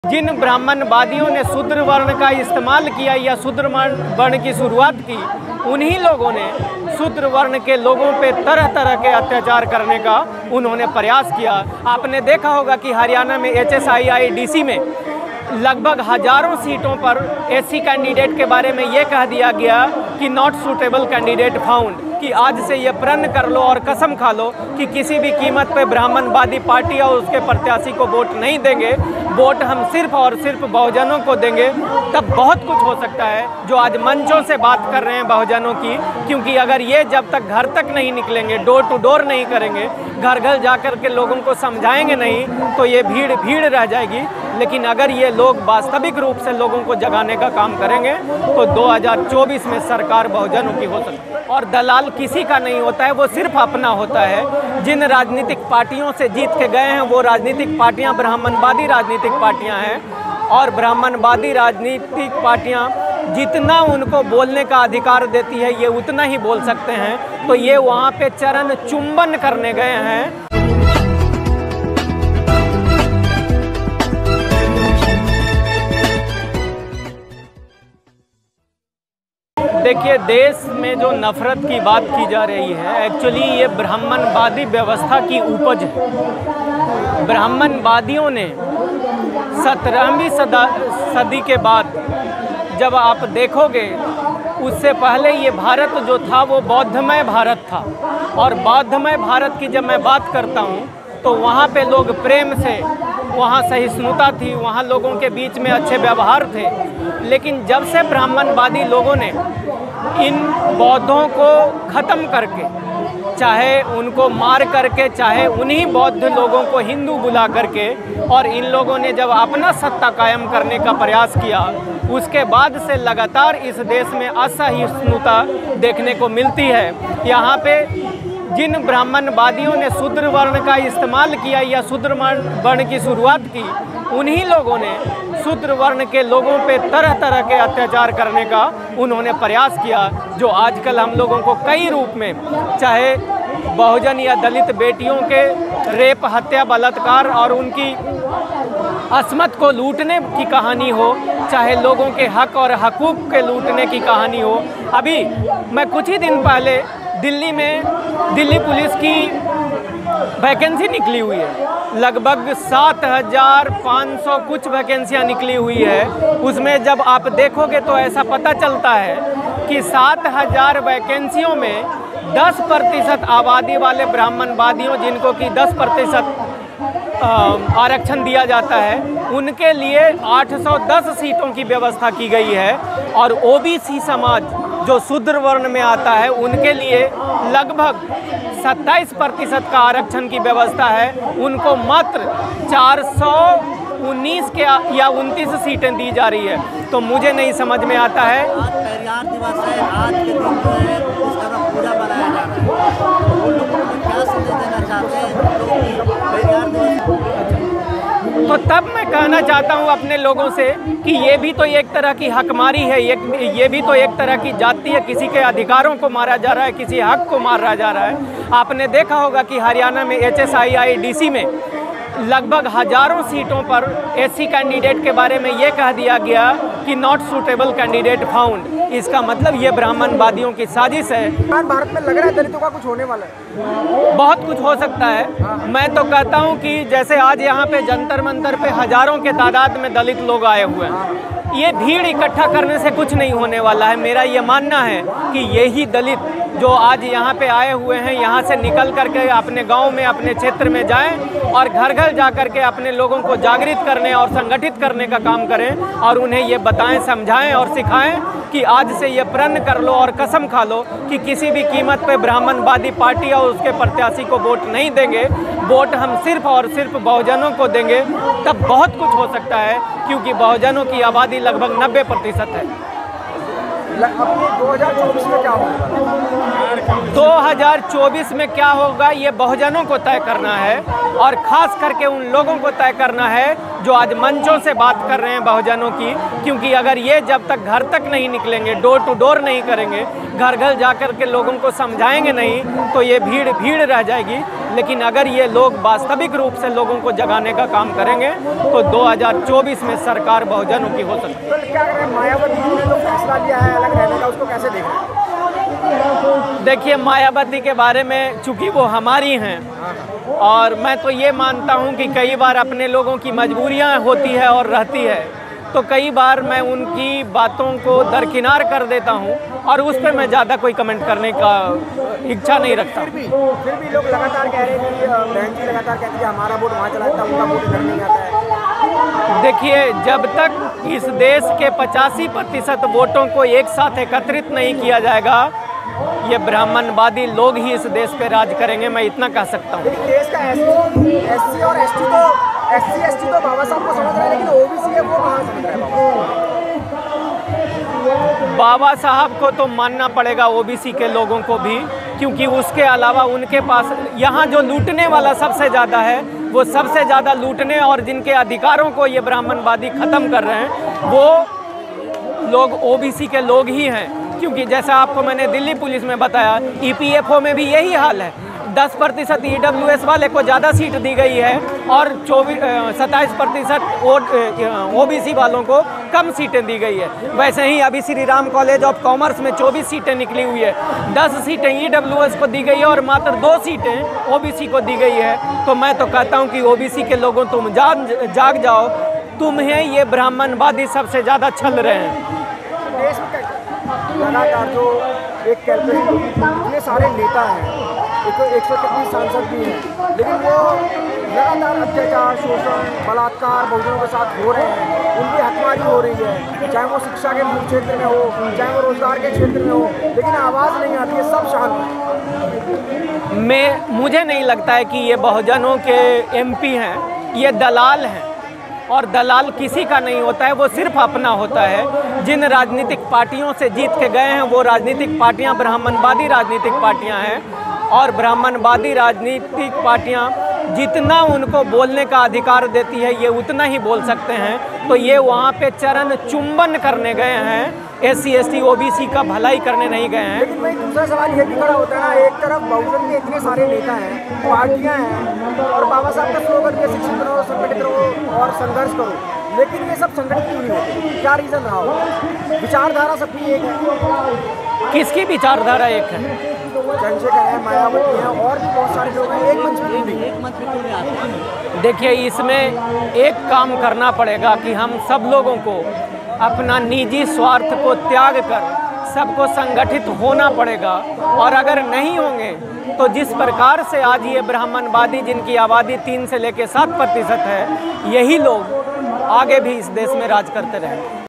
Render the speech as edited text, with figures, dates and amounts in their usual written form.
जिन ब्राह्मणवादियों ने शूद्र वर्ण का इस्तेमाल किया या शूद्र वर्ण की शुरुआत की, उन्हीं लोगों ने शूद्र वर्ण के लोगों पे तरह तरह के अत्याचार करने का उन्होंने प्रयास किया। आपने देखा होगा कि हरियाणा में HSII-DC में लगभग हजारों सीटों पर एससी कैंडिडेट के बारे में ये कह दिया गया कि नॉट सूटेबल कैंडिडेट फाउंड, कि आज से ये प्रण कर लो और कसम खा लो कि किसी भी कीमत पे ब्राह्मणवादी पार्टी और उसके प्रत्याशी को वोट नहीं देंगे, वोट हम सिर्फ और सिर्फ बहुजनों को देंगे। तब बहुत कुछ हो सकता है जो आज मंचों से बात कर रहे हैं बहुजनों की, क्योंकि अगर ये जब तक घर तक नहीं निकलेंगे, डोर टू डोर नहीं करेंगे, घर घर जा कर के लोगों को समझाएंगे नहीं, तो ये भीड़ रह जाएगी। लेकिन अगर ये लोग वास्तविक रूप से लोगों को जगाने का काम करेंगे तो 2024 में सरकार बहुजनों की हो सकती है। और दलाल किसी का नहीं होता है, वो सिर्फ अपना होता है। जिन राजनीतिक पार्टियों से जीत के गए हैं वो राजनीतिक पार्टियां ब्राह्मणवादी राजनीतिक पार्टियां हैं, और ब्राह्मणवादी राजनीतिक पार्टियां जितना उनको बोलने का अधिकार देती है ये उतना ही बोल सकते हैं। तो ये वहाँ पे चरण चुंबन करने गए हैं। देखिए, देश में जो नफरत की बात की जा रही है, एक्चुअली ये ब्राह्मणवादी व्यवस्था की उपज है। ब्राह्मणवादियों ने 17वीं सदी के बाद, जब आप देखोगे, उससे पहले ये भारत जो था वो बौद्धमय भारत था। और बौद्धमय भारत की जब मैं बात करता हूँ तो वहाँ पे लोग प्रेम से, वहाँ सहिष्णुता थी, वहाँ लोगों के बीच में अच्छे व्यवहार थे। लेकिन जब से ब्राह्मणवादी लोगों ने इन बौद्धों को ख़त्म करके, चाहे उनको मार करके, चाहे उन्हीं बौद्ध लोगों को हिंदू बुला करके, और इन लोगों ने जब अपना सत्ता कायम करने का प्रयास किया, उसके बाद से लगातार इस देश में असहिष्णुता देखने को मिलती है। यहाँ पे जिन ब्राह्मणवादियों ने शूद्र वर्ण का इस्तेमाल किया या शूद्र वर्ण की शुरुआत की, उन्हीं लोगों ने शूद्र वर्ण के लोगों पे तरह तरह के अत्याचार करने का उन्होंने प्रयास किया, जो आजकल हम लोगों को कई रूप में, चाहे बहुजन या दलित बेटियों के रेप, हत्या, बलात्कार और उनकी अस्मत को लूटने की कहानी हो, चाहे लोगों के हक और हकूक़ के लूटने की कहानी हो। अभी मैं कुछ ही दिन पहले दिल्ली में दिल्ली पुलिस की वैकेंसी निकली हुई है, लगभग 7,500 कुछ वैकेंसियाँ निकली हुई है। उसमें जब आप देखोगे तो ऐसा पता चलता है कि 7,000 वैकेंसियों में 10% आबादी वाले ब्राह्मणवादियों, जिनको कि 10% आरक्षण दिया जाता है, उनके लिए 810 सीटों की व्यवस्था की गई है। और OBC समाज जो शूद्र वर्ण में आता है, उनके लिए लगभग 27% का आरक्षण की व्यवस्था है। उनको मात्र 419 के या 29 सीटें दी जा रही है। तो मुझे नहीं समझ में आता है। आज परिवार दिवस है, आज के दिन जो है इसका पूजा मनाया जा रहा है, उन लोगों को क्या संदेश देना चाहते हैं परिवार दिवस? तो तब मैं कहना चाहता हूं अपने लोगों से कि ये भी तो एक तरह की हकमारी है, ये भी तो एक तरह की जाति है। किसी के अधिकारों को मारा जा रहा है, किसी हक को मारा जा रहा है। आपने देखा होगा कि हरियाणा में HSII-DC में लगभग हजारों सीटों पर एससी कैंडिडेट के बारे में ये कह दिया गया कि नॉट सूटेबल कैंडिडेट फाउंड। इसका मतलब ये ब्राह्मणवादियों की साजिश है। भारत में लग रहा है दलितों का कुछ होने वाला है, बहुत कुछ हो सकता है। मैं तो कहता हूँ कि जैसे आज यहाँ पे जंतर मंतर पे हजारों के तादाद में दलित लोग आए हुए हैं, ये भीड़ इकट्ठा करने से कुछ नहीं होने वाला है। मेरा ये मानना है कि यही दलित जो आज यहाँ पे आए हुए हैं, यहाँ से निकल करके अपने गांव में, अपने क्षेत्र में जाएं और घर घर जा कर के अपने लोगों को जागृत करने और संगठित करने का काम करें, और उन्हें ये बताएं, समझाएं और सिखाएं कि आज से ये प्रण कर लो और कसम खा लो कि किसी भी कीमत पे ब्राह्मणवादी पार्टी और उसके प्रत्याशी को वोट नहीं देंगे, वोट हम सिर्फ और सिर्फ बहुजनों को देंगे। तब बहुत कुछ हो सकता है, क्योंकि बहुजनों की आबादी लगभग 90% है। अपने 2024 में क्या होगा? 2024 में क्या होगा ये बहुजनों को तय करना है। और ख़ास करके उन लोगों को तय करना है जो आज मंचों से बात कर रहे हैं बहुजनों की, क्योंकि अगर ये जब तक घर तक नहीं निकलेंगे, डोर टू डोर नहीं करेंगे, घर घर जा कर के लोगों को समझाएंगे नहीं, तो ये भीड़ भीड़ रह जाएगी। लेकिन अगर ये लोग वास्तविक रूप से लोगों को जगाने का काम करेंगे तो 2024 में सरकार बहुजनों की हो सकती है। तो क्या करें, मायावती जी ने जो फैसला लिया है अलग रहने का, उसको कैसे देख रहे हैं? देखिए, मायावती के बारे में चूंकि वो हमारी हैं और मैं तो ये मानता हूँ कि कई बार अपने लोगों की मजबूरियाँ होती है और रहती है, तो कई बार मैं उनकी बातों को दरकिनार कर देता हूँ और उस पर मैं ज़्यादा कोई कमेंट करने का इच्छा नहीं रखता। फिर भी लोग लगातार कह रहे हैं कि बहन जी लगातार कहती है हमारा वोट वहाँ चला जाता है, उनका वोट इधर नहीं आता है। देखिए, जब तक इस देश के 85% वोटों को एक साथ एकत्रित नहीं किया जाएगा, ये ब्राह्मणवादी लोग ही इस देश पे राज करेंगे, मैं इतना कह सकता हूँ। लेकिन देश का एससी और एसटी तो बाबा साहब को समझ रहा है, लेकिन ओबीसी है वो कहाँ समझ रहा है? बाबा साहब को तो मानना पड़ेगा ओबीसी के लोगों को भी, क्योंकि उसके अलावा उनके पास यहाँ जो लूटने वाला सबसे ज़्यादा है, वो सबसे ज़्यादा लूटने और जिनके अधिकारों को ये ब्राह्मणवादी ख़त्म कर रहे हैं, वो लोग ओबीसी के लोग ही हैं। क्योंकि जैसा आपको मैंने दिल्ली पुलिस में बताया, ईपीएफओ में भी यही हाल है। 10% ईडब्ल्यूएस वाले को ज़्यादा सीट दी गई है और 27% ओबीसी वालों को कम सीटें दी गई है। वैसे ही अभी Shri Ram college of commerce में 24 सीटें निकली हुई है, 10 सीटें ईडब्ल्यूएस को दी गई है और मात्र 2 सीटें ओबीसी को दी गई है। तो मैं तो कहता हूं कि ओबीसी के लोगों तुम जाग जाओ, तुम्हें ये ब्राह्मणवादी सबसे ज़्यादा छल रहे हैं। देश में लगातार जो एक कैलकुलेशन, इतने सारे नेता हैं, 133 सांसद भी हैं, लेकिन वो लगातार अत्याचार, शोषण, बलात्कार बहुजनों के साथ हो रहे हैं, उनकी हकमारी हो रही है, चाहे वो शिक्षा के क्षेत्र में हो, चाहे वो रोजगार के क्षेत्र में हो, लेकिन आवाज़ नहीं आती है, सब शांत है। मुझे नहीं लगता है कि ये बहुजनों के एमपी हैं, ये दलाल हैं और दलाल किसी का नहीं होता है, वो सिर्फ अपना होता है। जिन राजनीतिक पार्टियों से जीत के गए हैं वो राजनीतिक पार्टियां ब्राह्मणवादी राजनीतिक पार्टियां हैं और ब्राह्मणवादी राजनीतिक पार्टियां जितना उनको बोलने का अधिकार देती है ये उतना ही बोल सकते हैं। तो ये वहाँ पे चरण चुंबन करने गए हैं, SC ST OBC का भलाई करने नहीं गए हैं। लेकिन भाई दूसरा सवाल ये भी खड़ा होता है ना, एक तरफ बहुजन के इतने सारे नेता हैं, पार्टियां हैं और बाबा साहब का स्लोगन भी शिक्षित रहो, संगठित रहो और संघर्ष करो, लेकिन ये सब संगठित क्यों नहीं होते? क्या रीज़न रहा होगा? विचारधारा सबकी एक है। किसकी विचारधारा एक है? चंद्रशेखर है, मायावती है और भी बहुत सारे लोग हैं, एक मंच पे क्यों नहीं आते? देखिए, इसमें एक काम करना पड़ेगा कि हम सब लोगों को अपना निजी स्वार्थ को त्याग कर सबको संगठित होना पड़ेगा। और अगर नहीं होंगे तो जिस प्रकार से आज ये ब्राह्मणवादी जिनकी आबादी 3 से लेकर 7% है, यही लोग आगे भी इस देश में राज करते रहेंगे।